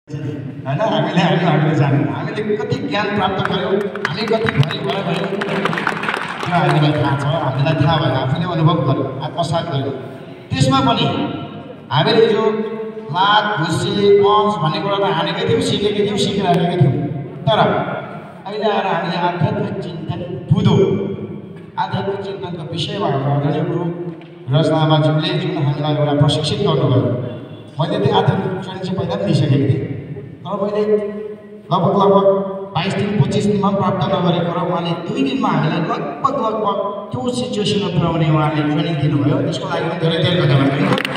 हैन हामीले जान्यौँ हामीले कति ज्ञान प्राप्त गर्यौँ हामी कति भरि भयौँ त्यो हामीलाई थाहा छ हामीलाई थाहा भयो आफूले अनुभव गर्यो आत्मसात गर्यो त्यसमा पनि हामीले जो लात घुसी पञ्च भन्ने कुरा त हानेकै थियौँ सिकेकै थियौँ सिकिरहेकै थियौँ तर अहिले आएर हामीले आध्यात्मिक चिन्तन बुझ्यौँ आध्यात्मिक चिन्तनको विषयमा हाम्रो आदरणीय गुरु रज लामाज्यूले जुन हामीलाई एउटा प्रशिक्षित गर्नुभयो मैले त्यो आध्यात्मिक ट्रेनिङ चाहिँ पहिला पनि लिइसकेको थिएँ तर मैले लगभग 22 दिन 25 दिनमा प्राप्त नगरेको र उहाँले 2 दिनमा हामीलाई लगभग त्यो सिचुएसनमा पुर्याउने उहाँले ट्रेनिङ दिनुभयो त्यसको लागि पनि धेरै धेरै धन्यवाद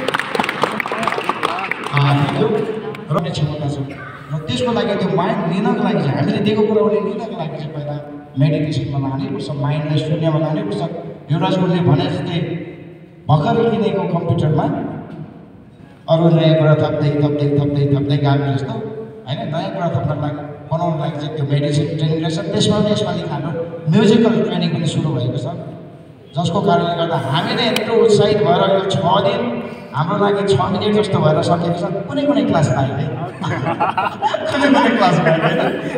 र क्षमता छ र त्यसको लागि त्यो माइन्ड लिनको लागि चाहिँ हामीले दिएको कुराहरूले लिनको लागि चाहिँ पहिला मेडिटेसनमा लानैपर्छ माइन्डलाई शून्यमा लानैपर्छ युवराज गुरुले भने जस्तै भर्खरै किनेको कम्प्युटरमा अरू नयाँ कुरा थप्दै गएको जस्तो होइन नयाँ कुरा थप्नको लागि बनाउनको लागि चाहिँ त्यो मेडिटेसन ट्रेनिङ रहेछ त्यसमा पनि यसपालि हाम्रो म्युजिकल ट्रेनिङ पनि सुरु भएको छ जसको कारणले गर्दा हामी नै यत्रो उत्साहित भएर यो 6 दिन हाम्रो लागि 6 मिनेट जस्तो भएर सकेको छ कुनै क्लास पाइँदैन कुनै क्लास पाइँदैन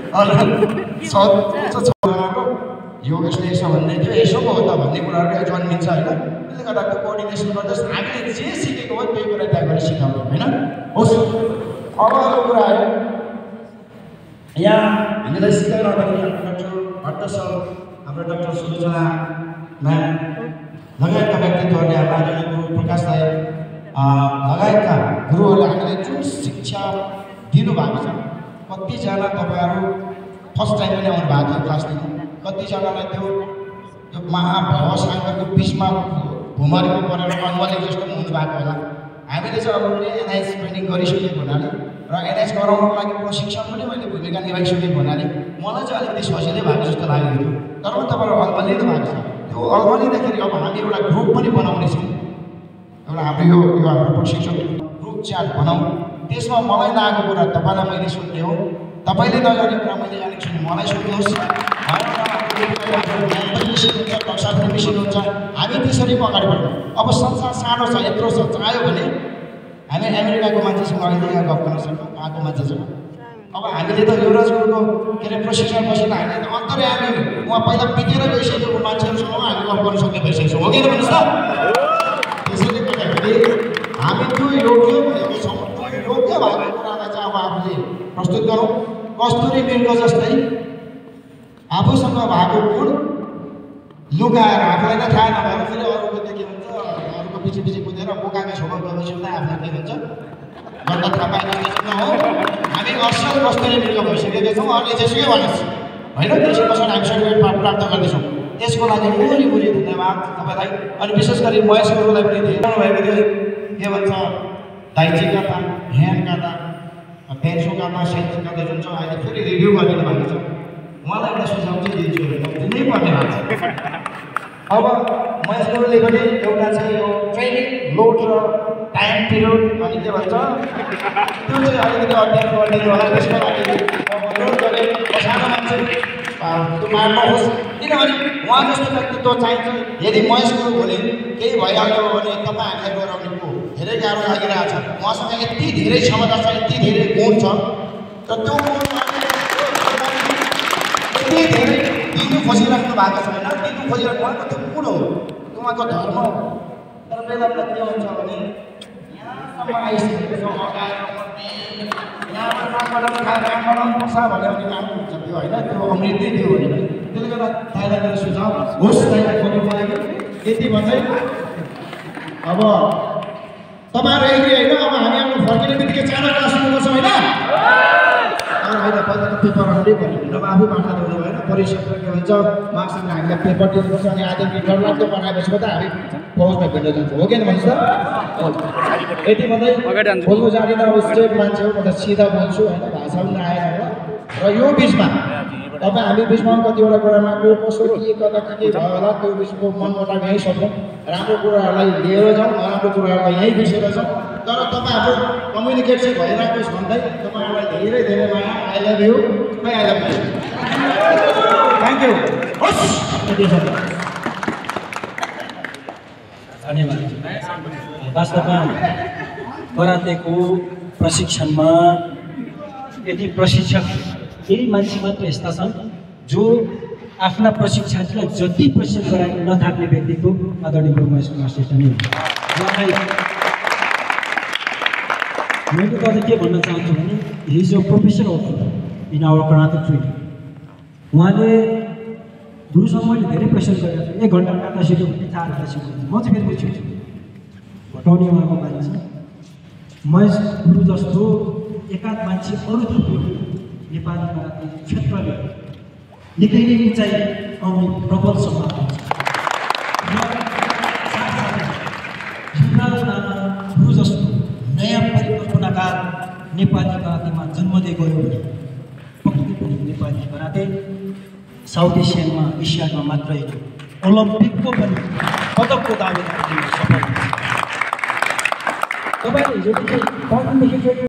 योगेशले यसो भन्दै थियो यसो पो हो त भन्ने कुराहरू जन्मिन्छ होइन त्यसले गर्दा त्यो कोअर्डिनेसन गर्दा हामीले जे सिकेको हो त्यही कुरा त्यहाँ गएर सिकाउनु होइन होस् अब अर्को कुरा आयो यहाँ हामीलाई सिकाइरहँदाखेरि हाम्रो डाक्टर भट्ट सर हाम्रो डाक्टर सुलोचना म्याम लगायतका व्यक्तित्वहरूले हाम्रो आदरणीय गुरु प्रकाश राई लगायतका गुरुहरूले हामीलाई जुन शिक्षा दिनुभएको छ कतिजना तपाईँहरू फर्स्ट टाइम पनि आउनु भएको थियो क्लास दिनु कतिजनालाई त्यो महाभवसागरको बिचमा भुमरेको परेर अनमले जस्तो पनि हुनुभएको होला हामीले चाहिँ अलरेडी एनआइएस ट्रेनिङ गरिसकेको हुनाले र एनआइएस गराउनको लागि प्रशिक्षण पनि मैले भूमिका निभाइसकेको हुनाले मलाई चाहिँ अलिकति सजिलै भएको जस्तो लागेको थियो तर पनि तपाईँहरू अल्मलिनु भएको छ त्यो अल्मलिँदाखेरि अब हामी एउटा ग्रुप पनि बनाउनेछौँ एउटा हाम्रो यो हाम्रो प्रशिक्षण ग्रुप च्याट बनाउँ त्यसमा मलाई लागेको कुरा तपाईँलाई मैले सुन्ने हो तपाईँले नगर्ने कुरा मैले जानेको छु मलाई सुन्नुहोस् हुन्छ हामी त्यसरी अगाडि बढ्छौँ अब संसार सानो छ यत्रो छ चाह्यो भने हामी अमेरिकाको मान्छेसँग अहिले यहाँ गफ गर्न सक्छौँ आएको मान्छेसँग अब हामीले त युवराज गुरुको के अरे प्रशिक्षण बसेर हामीले त अन्तर्यामी उहाँ पहिला बितेर गइसकेको मान्छेहरूसँग हामी गफ गर्न सक्ने भइसकेको छौँ हो कि भन्नुहोस् त त्यसैले गर्दाखेरि हामी त्यो योग्य भएको छौँ त्यो योग्य भएको कुरालाई चाहिँ अब आफूले प्रस्तुत गरौँ कस्तुरी मृग जस्तै आफूसँग भएको गुण लुकाएर आफूलाई नै थाहा नभएर फेरि अरूको के भन्छ अरूको पछि कुदेर बोकाको छेउमा गएपछि आफूलाई के भन्छ गर्दा थाहा पाइरहेको हो हामी असल कस्तुरी मृग भइसकेका छौँ अरूले जेसुकै भनिस् होइन त्यसै पछाडि हामी सर्टिफिकेट प्राप्त गर्दैछौँ त्यसको लागि मुरी धन्यवाद तपाईँलाई अनि विशेष गरी महेश गुरुलाई पनि दिनु भएको थियो के भन्छ दाइजी कता ह्यान कता पेन्सो कता सेन्सो कता जुन छ अहिले फेरि रिभ्यू गरिदिनु भएको छ उहाँलाई एउटा सुझाव चाहिँ दिन्छु दिनै पर्ने भएको छ अब महेश गुरुले पनि एउटा चाहिँ यो ट्रेनिङ लोड र टाइम पिरियड अनि के भन्छ त्यो चाहिँ अलिकति अध्ययन गरिदिनु होला त्यसको लागि अनुरोध गरेँ सानो मान्छे त्यो मार्नुहोस् किनभने उहाँ जस्तो व्यक्तित्व चाहिन्छ यदि महेश गुरु भने केही भइहाल्यो भने तपाईँ हामीलाई गराउने को धेरै गाह्रो लागिरहेको छ उहाँसँग यति धेरै क्षमता छ यति धेरै गुण छ र त्यो गुण यति धेरै दिनु खोजिराख्नु भएको छ होइन दिनु खोजिराख्नु उहाँको त्यो गुण हो उहाँको धर्म हो तर बेला बेला के हुन्छ भने यहाँसम्म आइसकेको छ पैसा भन्यो भने काम हुन्छ त्यो होइन त्यो अमृत नै त्यो होइन त्यसले गर्दा दाइलाई मेरो सुझाव होस् दाइलाई खोल्नु परेको यति भन्दै अब तपाईँहरू एग्री होइन अब हामी आफ्नो फर्किने बित्तिकै 4 क्लास सुन्नुपर्छ होइन होइन पहिला त पेपर राम्रै पऱ्यो नभए आफै बाटा दिनु भएन परिक्षेत्र के भन्छ मार्क्ससँग हामीलाई पेपर दिनुपर्छ अनि आजदेखि डरलाग्दो बनाएपछि त हामी फौजमा भिड्न जान्छौँ हो कि भन्नुहोस् त यति भन्दै बोल्नु जाँदैन अब स्टेट मान्छे हो म त सिधा बोल्छु होइन भाषा पनि आएन होला र यो बिचमा तपाईँ हामी बिचमा कतिवटा कुरामा को कसो के कता के भयो होला त्यो बिचको मनमुटाव यहीँ सक्छौँ राम्रो कुराहरूलाई लिएर जाउँ नराम्रो कुराहरूलाई यहीँ बिर्सेर जाउँ तर तपाईँहरू कम्युनिकेट चाहिँ भइरहेको भन्दै तपाईँहरूलाई धेरै धेरै माया I love you I love you thank you धन्यवाद वास्तवमा करातेको प्रशिक्षणमा यदि प्रशिक्षक केही मान्छे मात्र यस्ता छन् जो आफ्ना प्रशिक्षार्थीलाई जति प्रशिक्षण गराएर नथाक्ने व्यक्तित्व आदरणीय गुरुमहेश कुमार श्रेष्ठ नै हो। मैले त के भन्न चाहन्छु भने he is a professor also in our karate training. उहाँले गुरुसँग मैले धेरै प्रशिक्षण गरेको छु। 1 घन्टा काट्दा सिक्यो भने 4 घन्टा सिक्छु। म चाहिँ फेरि सिक्छु घटाउने उहाँको बानी छ। महेश गुरु जस्तो एकाध मान्छे अरू थुप्रो नेपाली कराटे क्षेत्रले निकै नै उचाइ आउने प्रबल सम्भावना छ। गुरु जस्तो नयाँ परिकल्पनाकार नेपाली कराटेमा जन्मदै गयो भने पक्कै पनि नेपाली कराटे साउथ एसियामा एसियामा मात्रै ओलम्पिकको पनि पदकको दावेदार दिन सफल हुन्छ। तपाईँले हिजोदेखि